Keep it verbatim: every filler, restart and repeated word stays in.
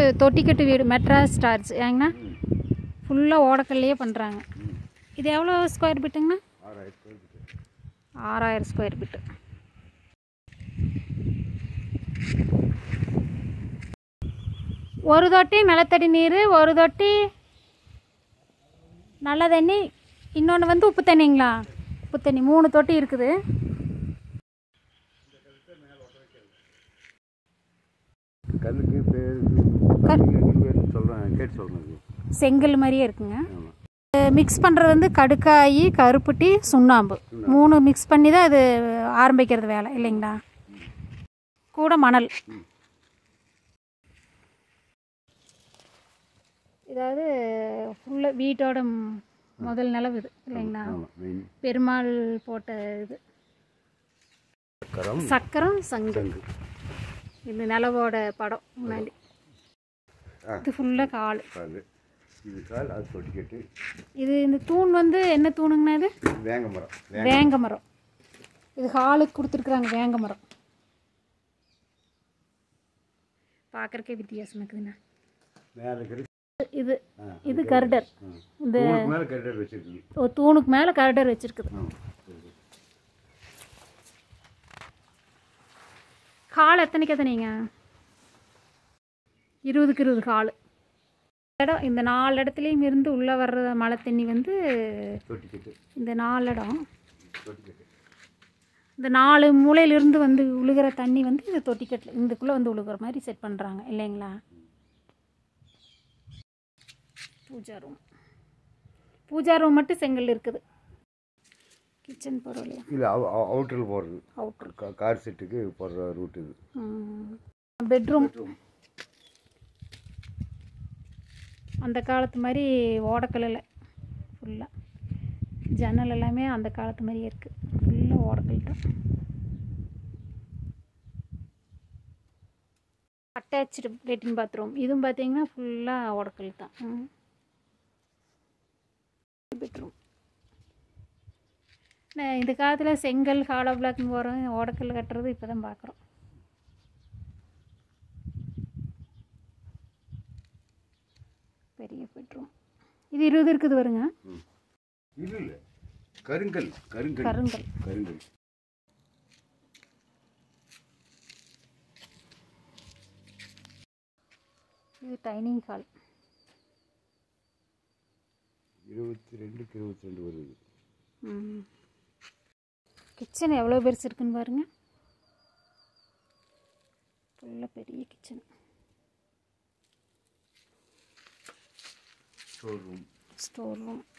தொட்டிக்கட்டு வீடு மெட்ராஸ் ஸ்டார்ஸ் ஏங்கண்ணா ஃபுல்லாக ஓடக்கல்லையே பண்ணுறாங்க. இது எவ்வளோ ஸ்கொயர் ஃபீட்டுங்கண்ணா? ஆறாயிரம் ஸ்கொயர் ஃபீட்டு. ஒரு தொட்டி நிலத்தடி நீர், ஒரு தொட்டி நல்ல தண்ணி, இன்னொன்று வந்து உப்பு தண்ணிங்களா? உப்பு தண்ணி மூணு தொட்டி இருக்குது. செங்கல் மாதிரியே இருக்குங்க. மிக்ஸ் பண்ணுறது வந்து கடுக்காய், கருப்பட்டி, சுண்ணாம்பு மூணு மிக்ஸ் பண்ணி தான் அது ஆரம்பிக்கிறது வேலை இல்லைங்களா? கூட மணல். இதாவது ஃபுல்லாக வீட்டோட முதல் நிலவு இது இல்லைங்களா? பெருமாள் போட்ட இது சக்கரம் சங்கு. இது நிலவோட படம் முன்னாடி. இது ஃபுல்லாக கால். இது இந்த தூண் வந்து என்ன தூணுங்கண்ணா? இது வேங்க மரம். வேங்க மரம். இது ஹாலுக்கு கொடுத்துருக்குறாங்க வேங்க மரம். பார்க்குறக்கே வித்தியாசம் இருக்குதுண்ணா. இது இது கர்டர். இந்த ஒரு தூணுக்கு மேலே கர்டர் வச்சுருக்குது. ஹால் எத்தனைக்கு எத்தனைங்க? இருபதுக்கு இருபது ஹாலு. இடம் இந்த நாலு இடத்துலையும் இருந்து உள்ளே வர்ற மழை தண்ணி வந்து இந்த நாலு இடம், இந்த நாலு மூலையிலிருந்து வந்து உழுகிற தண்ணி வந்து இந்த தொட்டிக்கட்டில் இதுக்குள்ளே வந்து உழுகிற மாதிரி செட் பண்ணுறாங்க இல்லைங்களா? பூஜா ரூம். பூஜா ரூம் மட்டும் செங்கல் இருக்குது. கிச்சன் போகிறோம் இல்லையா? இல்லை, அவுட்டரில் போடுறது. அவுட்டர் கார் செட்டுக்கு போடுற ரூட் இது. பெட்ரூம் அந்த காலத்து மாதிரி ஓடக்கல்லில் ஃபுல்லாக ஜன்னல் எல்லாமே அந்த காலத்து மாதிரியே இருக்குது. ஃபுல்லாக ஓடக்கல் தான். அட்டாச்சு லெட்டின் பாத்ரூம். இதுவும் பார்த்தீங்கன்னா ஃபுல்லாக ஓடக்கல் தான். பெட்ரூம் இந்த காலத்தில் செங்கல் ஹாலோ பிளாக்னு போகிறோம், ஓடக்கல் கட்டுறது இப்போ தான் பார்க்குறோம். பெரிய பெட்ரூம். இது இருபது இருக்குது வருங்க. இது இல்லை, கருங்கல். கருங்கல் கருங்கல் கருங்கல். இது டைனிங் ஹால். இருபத்தி ரெண்டுக்கு இருபத்தி ரெண்டு வருது. கிச்சன் எவ்வளோ பெருசு இருக்குன்னு பாருங்க. ஃபுல்லாக பெரிய kitchen. Store room. Store room.